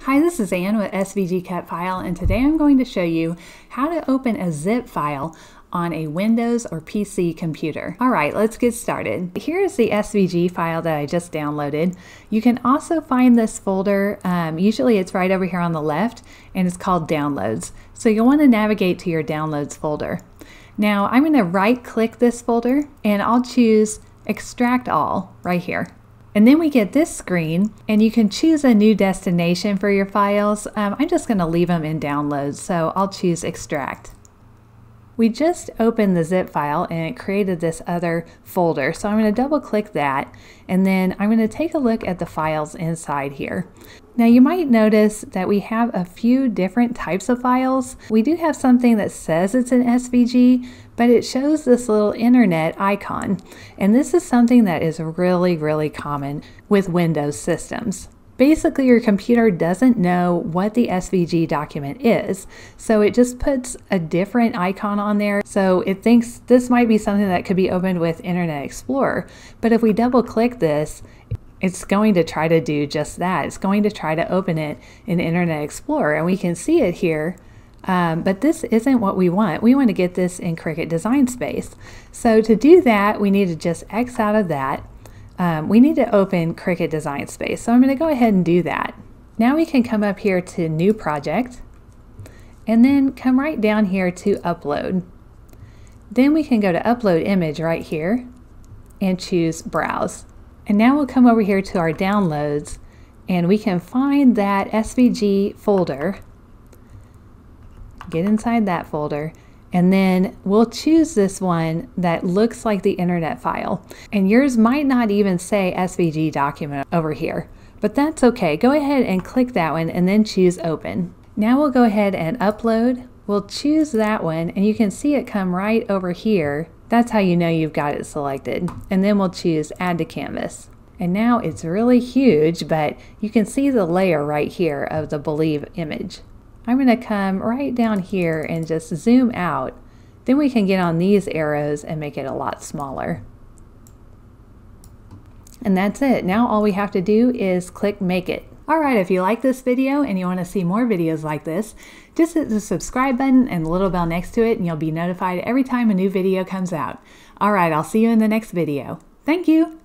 Hi, this is Ann with CRICUT File, and today I'm going to show you how to open a zip file on a Windows or PC computer. All right, let's get started. Here is the SVG file that I just downloaded. You can also find this folder, usually it's right over here on the left, and it's called Downloads. So you'll want to navigate to your Downloads folder. Now I'm going to right-click this folder, and I'll choose Extract All right here. And then we get this screen, and you can choose a new destination for your files. I'm just going to leave them in Downloads, so I'll choose Extract. We just opened the zip file and it created this other folder, so I'm going to double click that, and then I'm going to take a look at the files inside here. Now you might notice that we have a few different types of files. We do have something that says it's an SVG, but it shows this little internet icon, and this is something that is really common with Windows systems. Basically, your computer doesn't know what the SVG document is, so it just puts a different icon on there. So it thinks this might be something that could be opened with Internet Explorer, but if we double click this, it's going to try to do just that. It's going to try to open it in Internet Explorer, and we can see it here, but this isn't what we want. We want to get this in Cricut Design Space. So to do that, we need to just X out of that. We need to open Cricut Design Space, so I'm going to go ahead and do that. Now we can come up here to New Project, and then come right down here to Upload. Then we can go to Upload Image right here, and choose Browse. And now we'll come over here to our Downloads, and we can find that SVG folder, get inside that folder, and then we'll choose this one that looks like the internet file. And yours might not even say SVG document over here, but that's okay. Go ahead and click that one and then choose Open. Now we'll go ahead and upload. We'll choose that one, and you can see it come right over here. That's how you know you've got it selected. And then we'll choose Add to Canvas. And now it's really huge, but you can see the layer right here of the Believe image. I'm going to come right down here and just zoom out. Then we can get on these arrows and make it a lot smaller. And that's it. Now all we have to do is click Make It. Alright, if you like this video and you want to see more videos like this, just hit the subscribe button and the little bell next to it, and you'll be notified every time a new video comes out. Alright, I'll see you in the next video. Thank you!